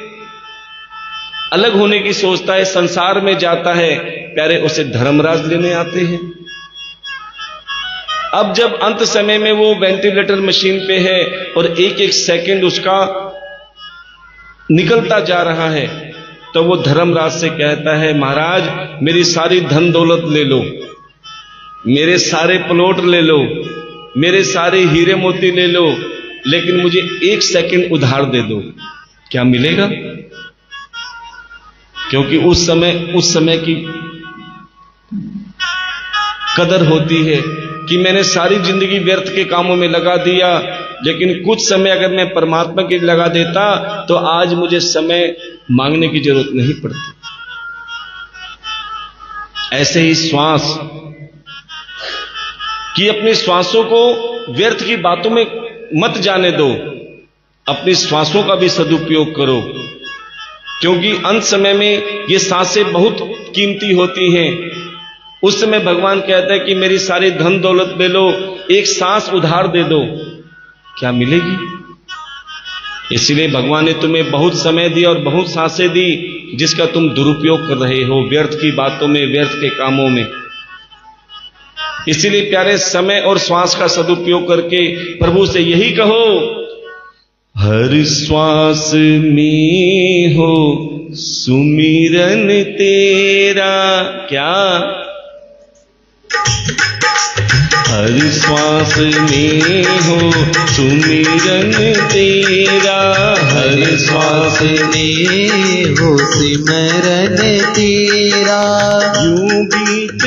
अलग होने की सोचता है, संसार में जाता है प्यारे, उसे धर्मराज लेने आते हैं। अब जब अंत समय में वो वेंटिलेटर मशीन पे है और एक एक सेकंड उसका निकलता जा रहा है, तो वो धर्मराज से कहता है, महाराज मेरी सारी धन दौलत ले लो, मेरे सारे प्लॉट ले लो, मेरे सारे हीरे मोती ले लो, लेकिन मुझे एक सेकंड उधार दे दो। क्या मिलेगा? क्योंकि उस समय उस समय की कदर होती है, कि मैंने सारी जिंदगी व्यर्थ के कामों में लगा दिया, लेकिन कुछ समय अगर मैं परमात्मा के लिए लगा देता तो आज मुझे समय मांगने की जरूरत नहीं पड़ती। ऐसे ही श्वास कि अपनी श्वासों को व्यर्थ की बातों में मत जाने दो, अपनी श्वासों का भी सदुपयोग करो, क्योंकि अंत समय में ये सांसें बहुत कीमती होती हैं। उस समय भगवान कहता है कि मेरी सारी धन दौलत ले लो, एक सांस उधार दे दो, क्या मिलेगी? इसलिए भगवान ने तुम्हें बहुत समय दिया और बहुत सांसें दी, जिसका तुम दुरुपयोग कर रहे हो व्यर्थ की बातों में, व्यर्थ के कामों में। इसीलिए प्यारे, समय और श्वास का सदुपयोग करके प्रभु से यही कहो, हर श्वास में हो सुमिरन तेरा। क्या? हर श्वास में हो सुमिरन तेरा, हर श्वास में हो सिमरन तेरा। यूं बीत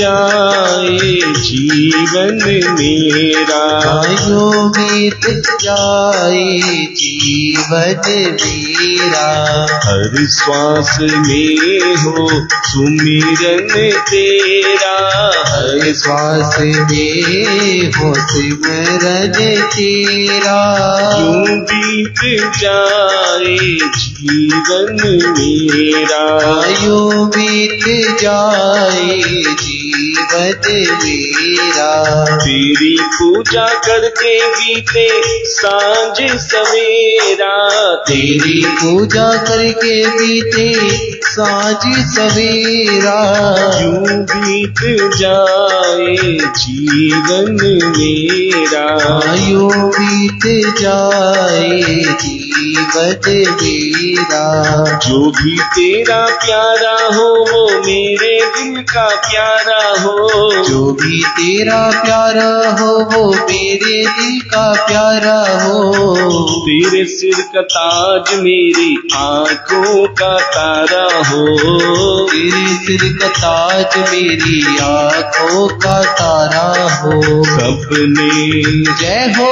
जाए जीवन मेरा, यूं बीत जाए जीवन मेरा। हर श्वास में हो सुमिरन तेरा, हर श्वास में हो सिमरन तेरा। यूं बीत जाए जीवन मेरा, यूं बीत जाए जीवन मेरा। तेरी पूजा करके बीते सांझ सवेरा, तेरी पूजा करके बीते सांझ सवेरा। यूं बीत जाए जीवन मेरा, यूं बीत जाए जीवन मेरा। जो भी तेरा प्यारा हो वो मेरे दिल का प्यारा हो, जो भी तेरा प्यारा हो वो मेरे दिल का प्यारा हो। तेरे सिर का ताज मेरी आंखों का तारा हो, तेरे सिर का ताज मेरी आंखों का तारा हो। सपने जय हो,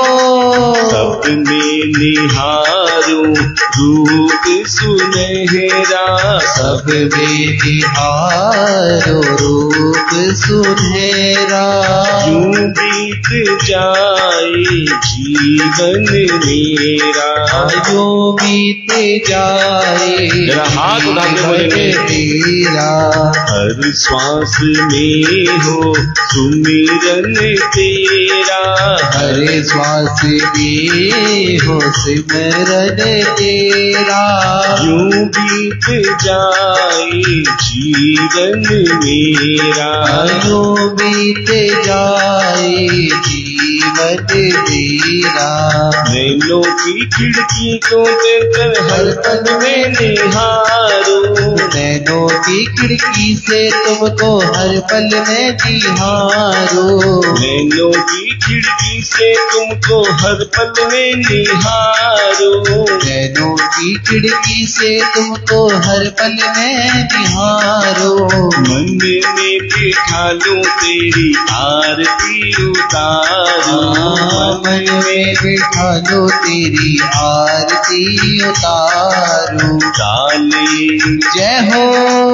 सपने निहारूं रूप सुनहरा, सब में निहारो रूप सुनहरा। यूं बीत जाए जीवन मेरा, यूं बीत जाए जरा हाथ उठा के बोलेंगे, तेरा। हर श्वास में हो सुमिरन तेरा, हर श्वास में हो सिमरन तेरा। यूं बीत जाए जीवन मेरा, यूं बीत जाए जीवन मेरा। नैनों की खिड़की को देखकर हर पल में निहारूं, नैनों की खिड़की से तुमको हर पल में निहारो। नैनों की खिड़की से तुमको हर पल में निहारूं, नैनों की खिड़की से तुमको हर पल में निहारो। मन में बिठा लूं तेरी आरती उतारूं, मन में बिठा लो तेरी आरती उतारूं। डाले जय हो,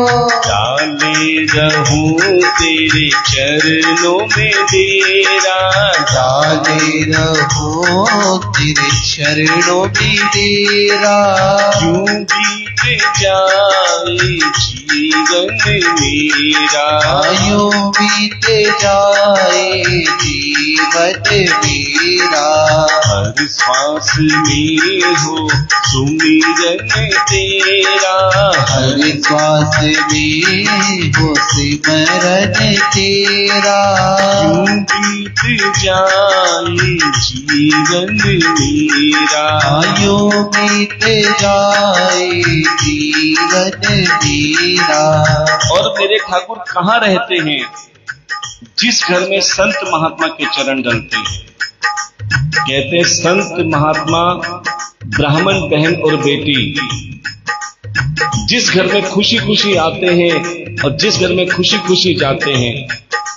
डाले रहूं तेरे चरणों में डेरा, डाले रहो तेरे चरणों में डेरा। यूं बीत जाए जीवन मेरा, यूं बीत जाए जीवन मेरा। हर श्वास में हो सुमिरन तेरा, हर श्वास में हो सिमरन तेरा। यूं बीत जाए जीवन मेरा, यूं बीत जाए जीवन मेरा। और मेरे ठाकुर कहाँ रहते हैं? जिस घर में संत महात्मा के चरण डलते हैं। कहते हैं संत महात्मा ब्राह्मण बहन और बेटी जिस घर में खुशी खुशी आते हैं और जिस घर में खुशी खुशी जाते हैं,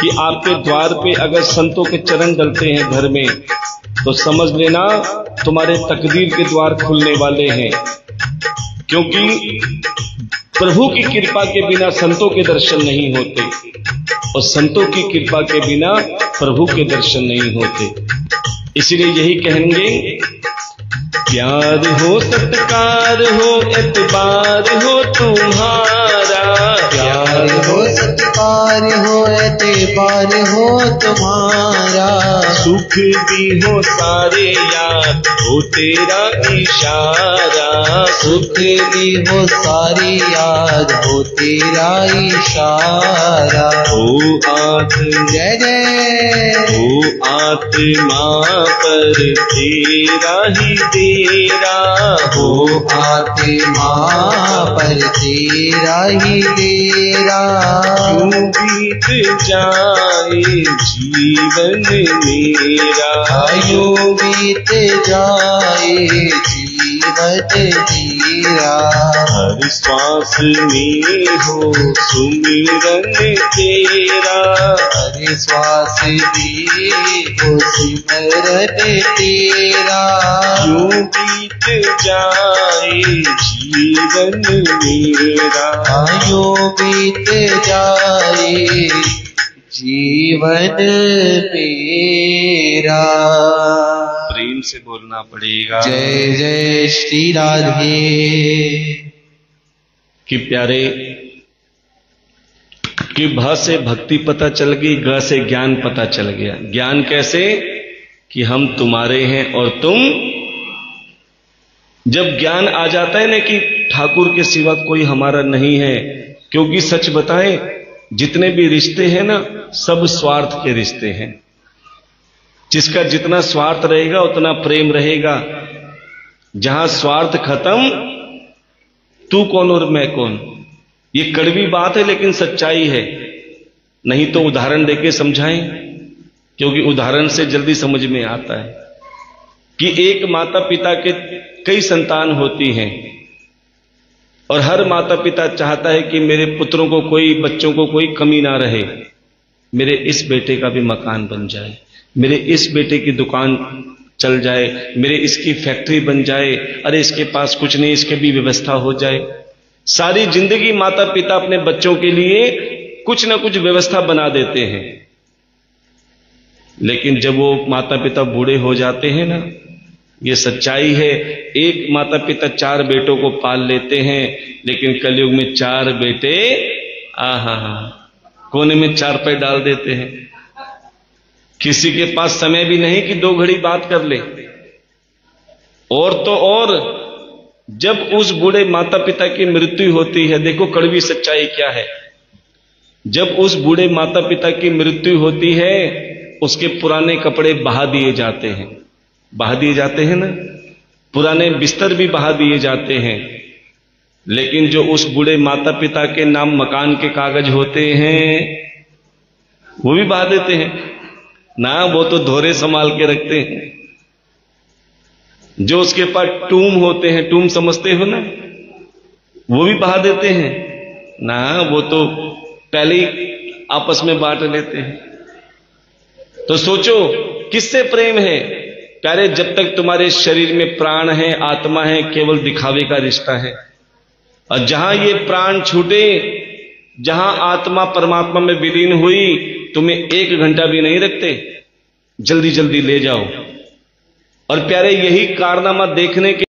कि आपके द्वार पे अगर संतों के चरण डलते हैं घर में, तो समझ लेना तुम्हारे तकदीर के द्वार खुलने वाले हैं। क्योंकि प्रभु की कृपा के बिना संतों के दर्शन नहीं होते, और संतों की कृपा के बिना प्रभु के दर्शन नहीं होते। इसलिए यही कहेंगे, प्यार हो सत्कार हो एतबार हो तुम्हारा, प्यार हो सत्कार हो एतबार हो तुम्हारा, सुख भी हो सारे याद हो तेरा इशारा, सुख भी हो सारी याद हो तेरा इशारा। हो आत्मा जय जय हो आत्मा पर तेरा ही तेरा, हो आत्मा पर तेरा ही तेरा, क्यों बीत जाए जीवन मेरा, आयु बीत जाए जीवन मेरा, हर श्वास में हो सुमिरन तेरा, हर श्वास में हो सिमरन तेरा, क्यों बीत जाए जीवन मेरा, आयु बीत जाए जीवन मेरा। प्रेम से बोलना पड़ेगा। जय जय श्री राधे। कि प्यारे, कि भ से भक्ति पता चल गई, ग से ज्ञान पता चल गया। ज्ञान कैसे? कि हम तुम्हारे हैं और तुम। जब ज्ञान आ जाता है ना कि ठाकुर के सिवा कोई हमारा नहीं है, क्योंकि सच बताएं जितने भी रिश्ते हैं ना, सब स्वार्थ के रिश्ते हैं। जिसका जितना स्वार्थ रहेगा उतना प्रेम रहेगा। जहां स्वार्थ खत्म, तू कौन और मैं कौन। ये कड़वी बात है लेकिन सच्चाई है। नहीं तो उदाहरण देके समझाएं, क्योंकि उदाहरण से जल्दी समझ में आता है कि एक माता पिता के कई संतान होती हैं, और हर माता पिता चाहता है कि मेरे पुत्रों को कोई, बच्चों को कोई कमी ना रहे। मेरे इस बेटे का भी मकान बन जाए, मेरे इस बेटे की दुकान चल जाए, मेरे इसकी फैक्ट्री बन जाए, अरे इसके पास कुछ नहीं, इसके भी व्यवस्था हो जाए। सारी जिंदगी माता पिता अपने बच्चों के लिए कुछ ना कुछ व्यवस्था बना देते हैं। लेकिन जब वो माता पिता बूढ़े हो जाते हैं ना, ये सच्चाई है, एक माता पिता चार बेटों को पाल लेते हैं, लेकिन कलयुग में चार बेटे आहा हा कोने में चार पैर डाल देते हैं। किसी के पास समय भी नहीं कि दो घड़ी बात कर ले। और तो और जब उस बूढ़े माता पिता की मृत्यु होती है, देखो कड़वी सच्चाई क्या है। जब उस बूढ़े माता पिता की मृत्यु होती है, उसके पुराने कपड़े बहा दिए जाते हैं। बहा दिए जाते हैं ना, पुराने बिस्तर भी बहा दिए जाते हैं। लेकिन जो उस बूढ़े माता पिता के नाम मकान के कागज होते हैं, वो भी बहा देते हैं ना। वो तो धोरे संभाल के रखते हैं। जो उसके पास टूम होते हैं, टूम समझते हो ना, वो भी बहा देते हैं ना। वो तो पहले ही आपस में बांट लेते हैं। तो सोचो किससे प्रेम है प्यारे। जब तक तुम्हारे शरीर में प्राण है, आत्मा है, केवल दिखावे का रिश्ता है। और जहां ये प्राण छूटे, जहां आत्मा परमात्मा में विलीन हुई, तुम्हें एक घंटा भी नहीं रखते, जल्दी जल्दी ले जाओ। और प्यारे यही कारनामा देखने के